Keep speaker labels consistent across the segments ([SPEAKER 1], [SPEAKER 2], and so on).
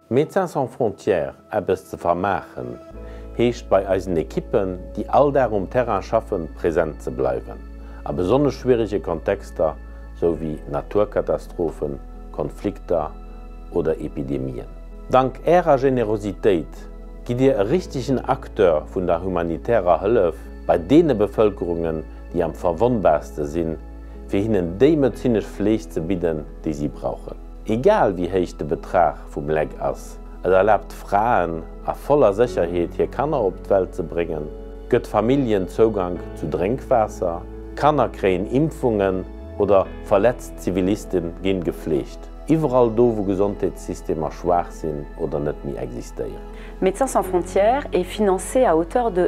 [SPEAKER 1] Médecins sans frontières etwas zu vermachen, heischt bei unseren Equipen, die all darum Terrain schaffen, präsent zu bleiben. A besonders schwierige Kontexte sowie Naturkatastrophen, Konflikte oder Epidemien. Dank ihrer Generosität gibt ihr einen richtigen Akteur von der humanitären Hilfe bei den Bevölkerungen, die am verwundbarsten sind, für ihnen die medizinische Pflege zu bieten, die sie brauchen. Egal wie hoch der Betrag vom Leck ist, es erlaubt Frauen auf voller Sicherheit, hier Kinder auf die Welt zu bringen, gibt Familien Zugang zu Trinkwasser, Kinder kriegen Impfungen oder verletzte Zivilisten gehen gepflegt. Überall da, wo Gesundheitssysteme schwach sind oder nicht mehr existieren.
[SPEAKER 2] Médecins sans frontières est financé à hauteur de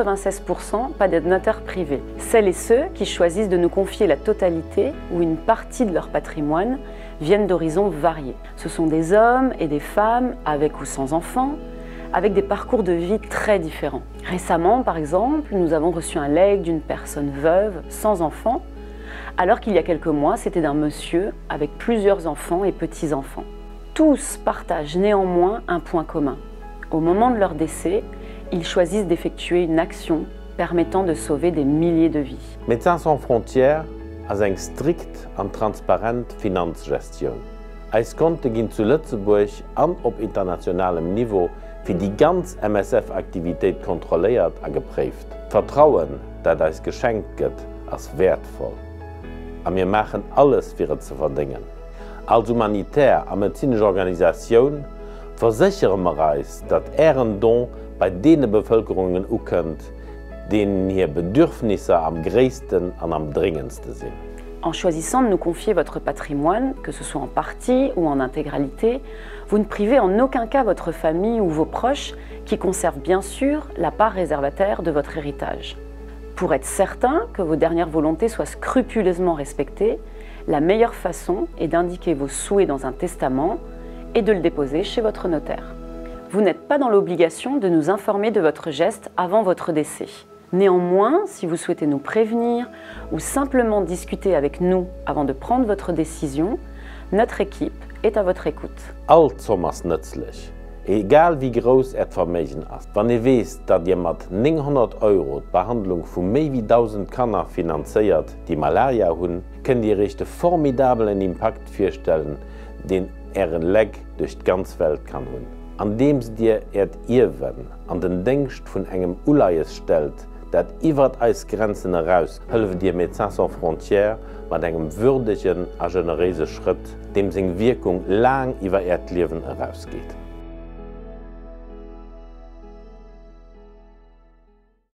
[SPEAKER 2] 96% par des donateurs privés. Celles et ceux qui choisissent de nous confier la totalité ou une partie de leur patrimoine viennent d'horizons variés. Ce sont des hommes et des femmes avec ou sans enfants, avec des parcours de vie très différents. Récemment, par exemple, nous avons reçu un legs d'une personne veuve, sans enfants, alors qu'il y a quelques mois, c'était d'un monsieur avec plusieurs enfants et petits-enfants. Tous partagent néanmoins un point commun. Au moment de leur décès, ils choisissent d'effectuer une action permettant de sauver des milliers de vies.
[SPEAKER 1] Médecins sans frontières a eine strikt und transparente Finanzgestion. Es konnte gehen zu Lützeburg und auf internationalem Niveau für die ganze MSF-Aktivität kontrolliert und geprüft. Vertrauen, das es geschenkt wird, ist wertvoll. Und wir machen alles, für es zu verdienen. Als humanitär und medizinische Organisation versichern wir uns, dass ihren Don bei den Bevölkerungen ankommt, denen ihre Bedürfnisse am größten und am dringendsten sind.
[SPEAKER 2] En choisissant de nous confier votre patrimoine, que ce soit en partie ou en intégralité, vous ne privez en aucun cas votre famille ou vos proches qui conservent bien sûr la part réservataire de votre héritage. Pour être certain que vos dernières volontés soient scrupuleusement respectées, la meilleure façon est d'indiquer vos souhaits dans un testament et de le déposer chez votre notaire. Vous n'êtes pas dans l'obligation de nous informer de votre geste avant votre décès. Néanmoins, si vous souhaitez nous prévenir ou simplement discuter avec nous avant de prendre votre décision, notre équipe est à votre écoute.
[SPEAKER 1] Alt sommers nützlich. Egal wie groß das Vermögen ist. Wenn ihr wisst, dass ihr mit 900 € die Behandlung von mehr als 1000 Kinder finanziert, die Malaria haben, könnt ihr euch den formidablen Impact vorstellen, den ihren Leck durch die ganze Welt kann haben. Indem sie dir Irrwen an den Denkst von einem Ulayes stellt, dat über die Grenzen heraus helfen dir Médecins sans frontières mit einem würdigen und generösen Schritt, dem seine Wirkung lang über ihr Leben herausgeht.